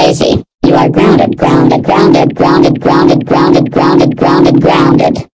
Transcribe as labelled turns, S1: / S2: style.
S1: crazy. You are grounded, grounded, grounded, grounded, grounded, grounded, grounded, grounded, grounded.